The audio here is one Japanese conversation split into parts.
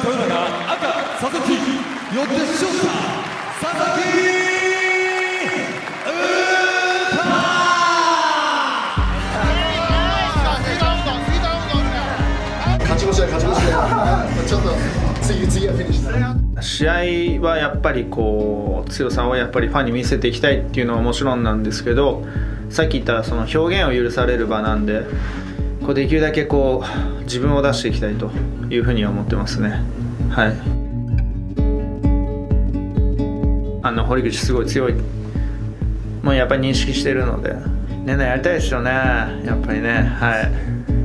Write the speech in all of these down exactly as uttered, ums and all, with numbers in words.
豊永、赤佐々木、よって勝者佐々木うた。 勝ち越しだ勝ち越しだ。ちょっと次次はフィニッシュ。 試合はやっぱりこう強さをやっぱりファンに見せていきたいっていうのはもちろんなんですけど、さっき言ったその表現を許される場なんで、こうできるだけこう自分を出していきたいというふうには思ってますね。はい。あの堀口すごい強い、もうやっぱり認識しているので、年内やりたいですよね。やっぱりね。はい。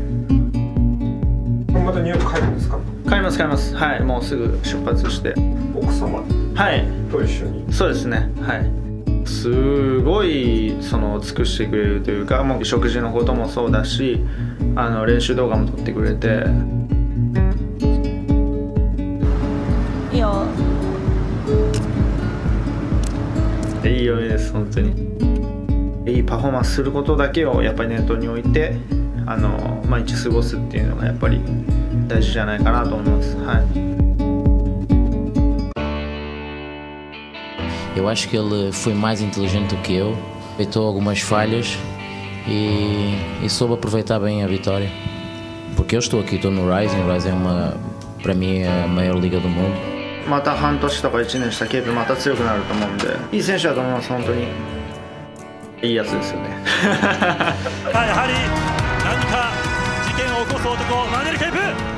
またニューヨーク帰るんですか？ 帰ります帰ります。はい、もうすぐ出発して。 奥様はいと一緒に。 そうですね。はい。すごいその尽くしてくれるというか、もう食事のこともそうだし、あの練習動画も撮ってくれて。 いいよ。 いい嫁です本当に。いいパフォーマンスすることだけをやっぱり念頭に置いて、あの毎日過ごすっていうのがやっぱり大事じゃないかなと思います。はい。 Eu acho que ele foi mais inteligente do que eu, aproveitou algumas falhas e, e soube aproveitar bem a vitória. Porque eu estou aqui, estou no Rising, o Rising é uma, para mim é a maior liga do mundo. また半年とかいちねんしたケープまた強くなると思うんで、いい選手だと思います本当に。いいやつですよね。 やはり何か事件を起こす男、マネル・ケープ。